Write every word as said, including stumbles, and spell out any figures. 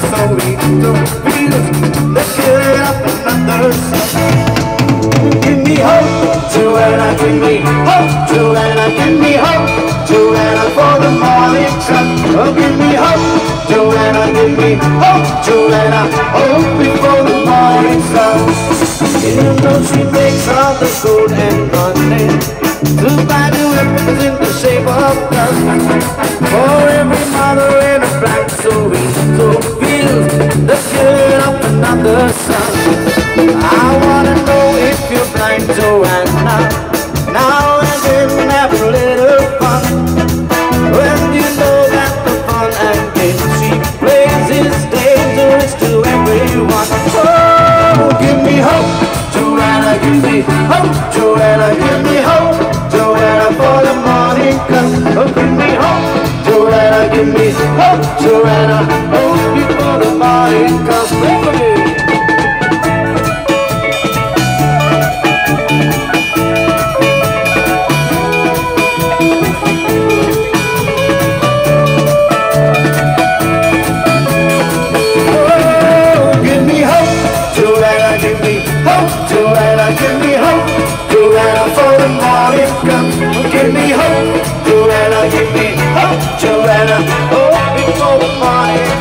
solito feels the good of another sun. Give me hope, Joanna, give me hope, Joanna, give me hope, Joanna, for the morning sun. Oh, give me hope, Joanna, give me hope, Joanna, hope before the morning sun. Even though she makes all the gold and money, to buy new weapons in the shape of dust. For every mother in a black soul, so feels the good of another sun. I wanna know if you're blind, Joanna. Now and then have a little fun. When you know that the fun and games she plays is dangerous to everyone. Oh, give me hope, Joanna, give me hope, Joanna, give me hope, Joanna, for the morning comes. Oh, give me hope, Joanna, give me hope, Joanna, hope before the morning comes. Wait for me. Joanna, give me hope, Joanna, for the morning comes. Give me hope, Joanna, give me hope, Joanna, hope before the morning